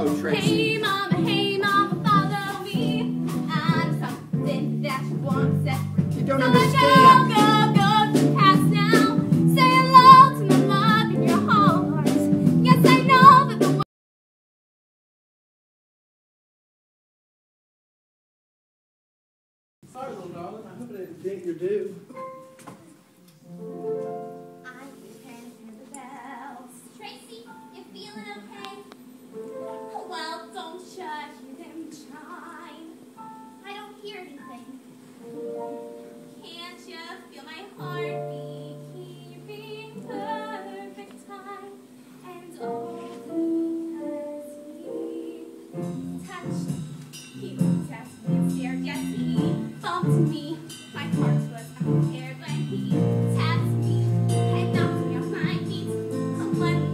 Oh, Tracy. Hey mama, follow me. I'm something that you want set free. You don't so understand. Go to the past now. Say hello to the love in your heart. Yes, I know that the world. Sorry, little darling. I hope I didn't dent your due. I can hear the bells. Tracy, you feeling okay? Well, don't shut, hear them chime. I don't hear anything. Can't you feel my heartbeat keeping perfect time? And all because he touched, he looked at me and stared, yes, he bumped me. My heart was unprepared when he tapped me and knocked me off my feet. One